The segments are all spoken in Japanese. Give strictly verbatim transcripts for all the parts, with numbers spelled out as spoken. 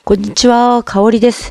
こんにちは、かおりです。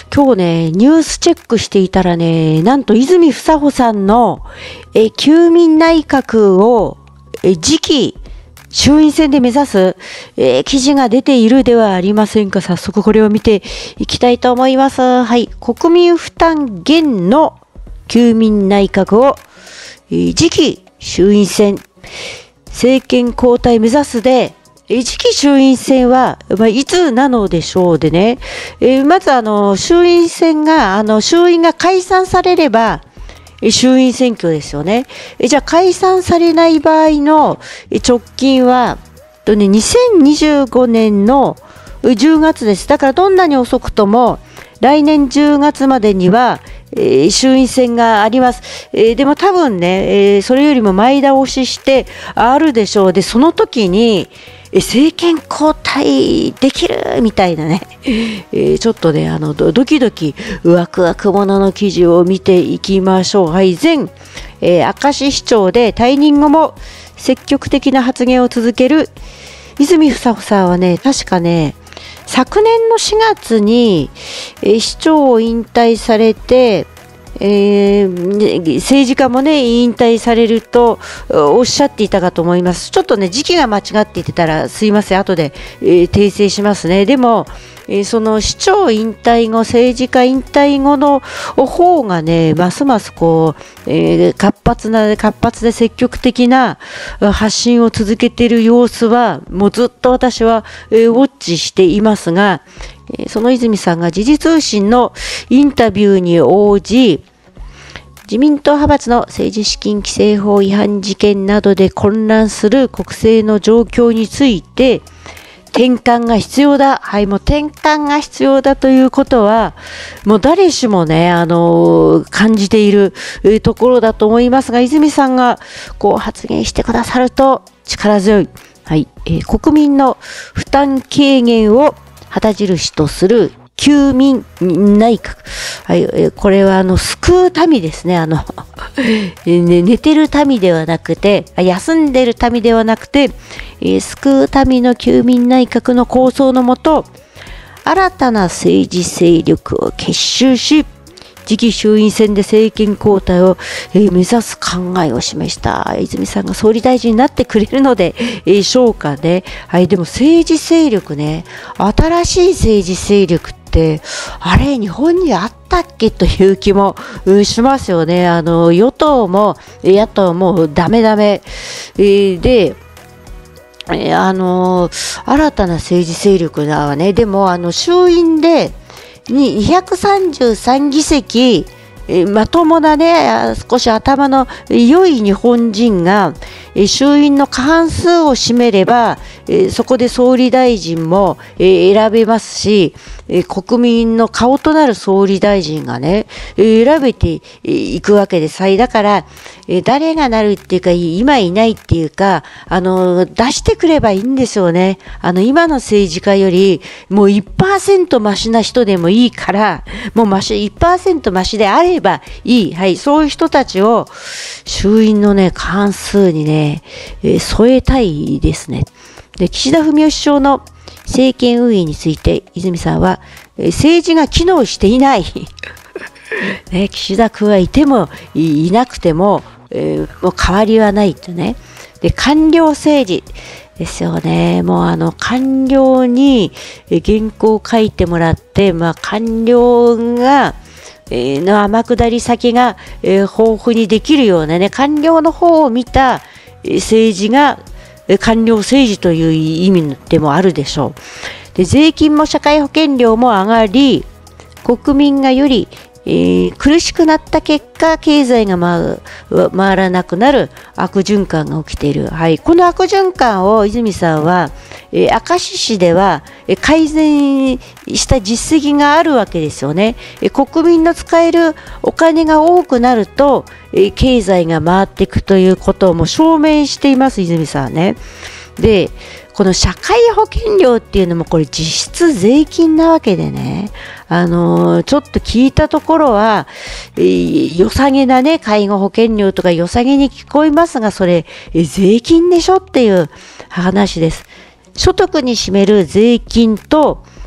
今日ね、ニュースチェックしていたらね、なんと泉房穂さんのえ休民内閣をえ次期衆院選で目指すえ記事が出ているではありませんか。早速これを見ていきたいと思います。はい、国民負担減の休民内閣をえ次期衆院選政権交代目指すで、次期衆院選は、まあ、いつなのでしょうでね。えー、まずあの、衆院選が、あの、衆院が解散されれば、衆院選挙ですよね。えじゃあ解散されない場合の直近は、とね、にせんにじゅうごねんのじゅうがつです。だからどんなに遅くとも、来年じゅうがつまでには、えー、衆院選があります。えー、でも多分ね、えー、それよりも前倒ししてあるでしょう。で、その時に、政権交代できるみたいなね、えー、ちょっとね、あの、ドキドキ、ワクワクものの記事を見ていきましょう。はい、前、えー、明石市長で退任後も積極的な発言を続ける泉房穂さんはね、確かね、昨年のしがつに、えー、市長を引退されて、えー、政治家もね引退されるとおっしゃっていたかと思います。ちょっとね時期が間違っていてたらすいません、後で、えー、訂正しますね。でも、えー、その市長引退後、政治家引退後の方がねますますこう、えー、活発な活発で積極的な発信を続けている様子はもうずっと私は、えー、ウォッチしていますが、その泉さんが時事通信のインタビューに応じ、自民党派閥の政治資金規正法違反事件などで混乱する国政の状況について転換が必要だ。はい、もう転換が必要だということは、もう誰しもね、あの、感じているところだと思いますが、泉さんがこう発言してくださると力強い。はい、えー、国民の負担軽減を旗印とする休民内閣。はい、これはあの救う民ですね。あの寝てる民ではなくて、休んでる民ではなくて、救う民の休民内閣の構想のもと、新たな政治勢力を結集し、次期衆院選で政権交代を目指す考えを示した泉さんが総理大臣になってくれるのでしょうかね。はい、でも政治勢力ね、新しい政治勢力ってあれ日本にあったっけという気もしますよね。あの与党も野党もダメダメで。あの新たな政治勢力だわね。でもあの衆院でにひゃくさんじゅうさんぎせき、えまともなね、少し頭の良い日本人が、え衆院の過半数を占めれば、えそこで総理大臣も、え選べますし、え国民の顔となる総理大臣がね、選べていくわけです。はい、だから、え誰がなるっていうか、今いないっていうか、あの、出してくればいいんですよね。あの、今の政治家より、もう いちパーセント マシな人でもいいから、もうマシ、いちパーセント マシであればいい。はい、そういう人たちを、衆院のね、過半数にね、え添えたいですね。で、岸田文雄首相の政権運営について、泉さんは、え政治が機能していない。ね、岸田君はいてもいなくても、えー、もう変わりはないとね。で、官僚政治ですよね。もうあの官僚に原稿を書いてもらって、まあ官僚が、えー、の天下り先が、えー、豊富にできるようなね、官僚の方を見た政治が官僚政治という意味でもあるでしょう。で、税金も社会保険料も上がり、国民がより、えー、苦しくなった結果、経済が回回らなくなる悪循環が起きている。はい、この悪循環を泉さんは、えー、明石市では、えー、改善した実績があるわけですよね。えー、国民の使えるお金が多くなると、えー、経済が回っていくということをも証明しています、泉さんね。で、この社会保険料っていうのもこれ実質税金なわけでね、あのー、ちょっと聞いたところは、えー、良さげなね、介護保険料とか良さげに聞こえますが、それ、えー、税金でしょっていう話です。所得に占める税金と、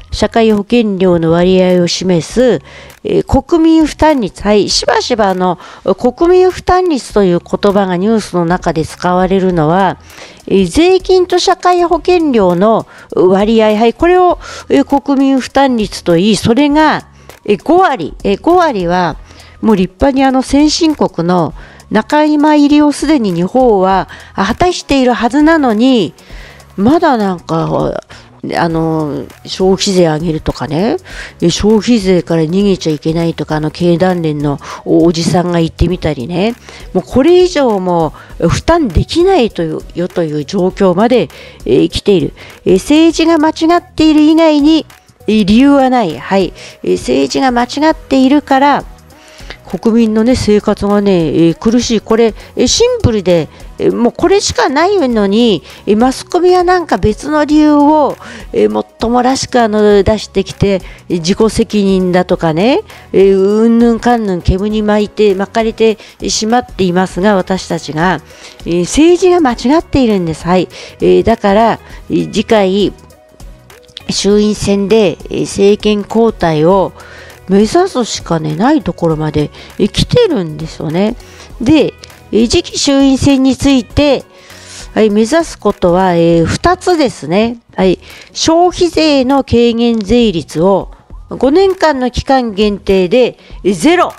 社会保険料の割合を示す、えー、国民負担率、はい、しばしばあの国民負担率という言葉がニュースの中で使われるのは、えー、税金と社会保険料の割合、はい、これを、えー、国民負担率といい、それが、えー、ご割、えー、ご割はもう立派にあの先進国の仲間入りをすでに日本は果たしているはずなのに、まだなんかあの消費税上げるとかね、消費税から逃げちゃいけないとか、あの経団連のおじさんが言ってみたりね、もうこれ以上も負担できないというよという状況まで、えー、来ている、えー、政治が間違っている以外に、えー、理由はない、はい、えー、政治が間違っているから国民の、ね、生活が、ね、えー、苦しい、これ、えー、シンプルで、えー、もうこれしかないのに、えー、マスコミはなんか別の理由を、えー、もっともらしくあの出してきて、えー、自己責任だとかね、えー、うんぬんかんぬん煙に巻いて巻かれてしまっていますが、私たちが、えー、政治が間違っているんです。はい、えー、だから、えー、次回衆院選で、えー、政権交代を目指すしかねないところまで来てるんですよね。で、次期衆院選について、はい、目指すことは、えー、ふたつですね。はい、消費税の軽減税率をごねんかんの期間限定でゼロ。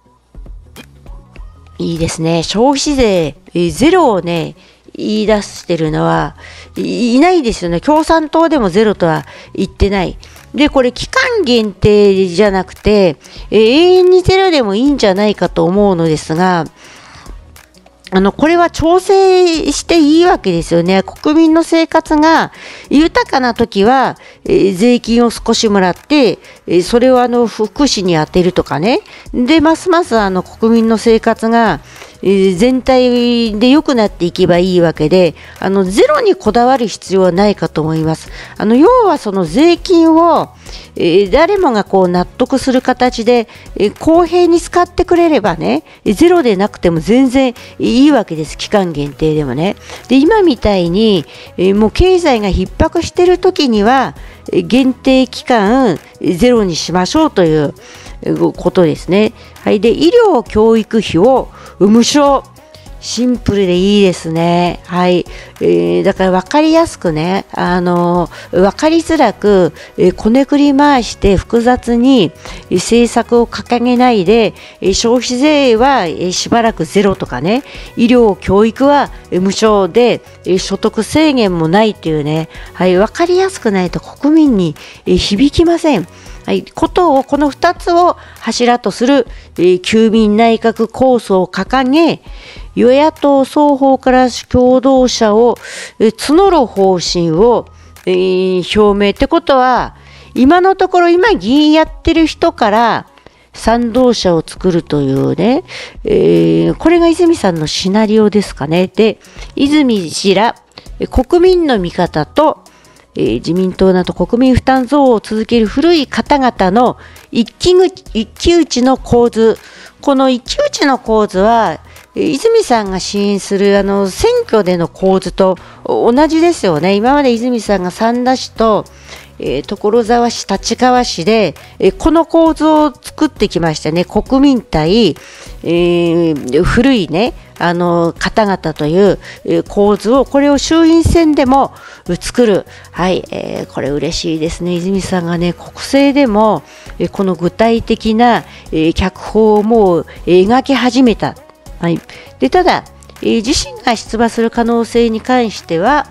いいですね。消費税ゼロをね言い出してるのはいないですよね。共産党でもゼロとは言ってない。で、これ期間限定じゃなくて、えー、永遠にゼロでもいいんじゃないかと思うのですが、あの、これは調整していいわけですよね。国民の生活が豊かな時は、えー、税金を少しもらって、えー、それをあの、福祉に充てるとかね。で、ますますあの、国民の生活が、えー、全体で良くなっていけばいいわけで、あの、ゼロにこだわる必要はないかと思います。あの、要はその税金を、えー、誰もがこう納得する形で、えー、公平に使ってくれればね、ゼロでなくても全然いいわけです。期間限定でもね。で、今みたいに、えー、もう経済が逼迫している時には、えー、限定期間ゼロにしましょうということですね。はい。で、医療教育費を無償。シンプルでいいですね。はい。えー、だから分かりやすくね、あのー、分かりづらく、えー、こねくり回して複雑に、えー、政策を掲げないで、えー、消費税は、えー、しばらくゼロとかね、医療、教育は、えー、無償で、えー、所得制限もないというね、はい、分かりやすくないと国民に、えー、響きません。はい、ことをこのふたつを柱とする、えー、休民内閣構想を掲げ、与野党双方から共同者を、えー、募る方針を、えー、表明ってことは、今のところ今議員やってる人から賛同者を作るというね、えー、これが泉さんのシナリオですかね。で、泉氏ら国民の味方とえー、自民党など国民負担増を続ける古い方々の一騎一騎打ちの構図、この一騎打ちの構図は、えー、泉さんが支援するあの選挙での構図と同じですよね。今まで泉さんが三田市と、えー、所沢市、立川市で、えー、この構図を作ってきましたね。国民対、えー、古いね、あの方々という、えー、構図を、これを衆院選でも作る。はい、えー、これ嬉しいですね。泉さんがね、国政でも、えー、この具体的な、えー、脚本をもう描き始めた。はい。で、ただ、えー、自身が出馬する可能性に関しては、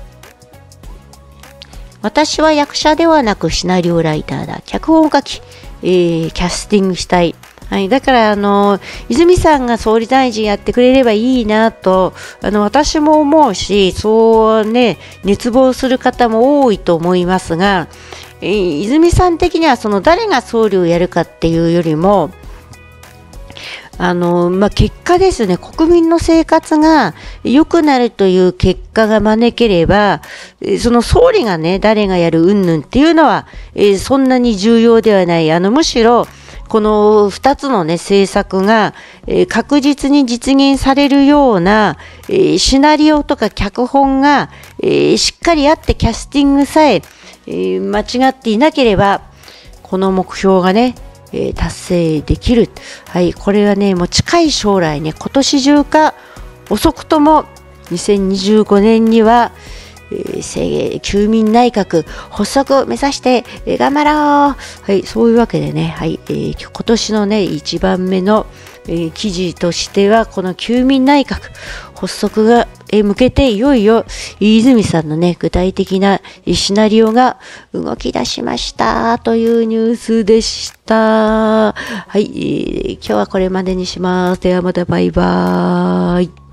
私は役者ではなくシナリオライターだ。脚本を書き、えー、キャスティングしたい。はい、だから、あの、泉さんが総理大臣やってくれればいいなと、あの、私も思うし、そうね、熱望する方も多いと思いますが、えー、泉さん的にはその誰が総理をやるかっていうよりも、あの、まあ、結果ですね、国民の生活が良くなるという結果が招ければ、その総理がね、誰がやる云々っていうのは、えー、そんなに重要ではない。あの、むしろ、このふたつのね、政策が、えー、確実に実現されるような、えー、シナリオとか脚本が、えー、しっかりあってキャスティングさえ、 えー、間違っていなければ、この目標がね、えー、達成できる。はい、これはね、もう近い将来ね、今年中か遅くともにせんにじゅうごねんには、えー、休眠内閣発足目指して、えー、頑張ろう。はい、そういうわけでね、はい、えー、今年のね、いちばんめの、えー、記事としては、この休眠内閣発足が、えー、向けて、いよいよ、泉さんのね、具体的なシナリオが動き出しました、というニュースでした。はい、えー、今日はこれまでにします。ではまたバイバーイ。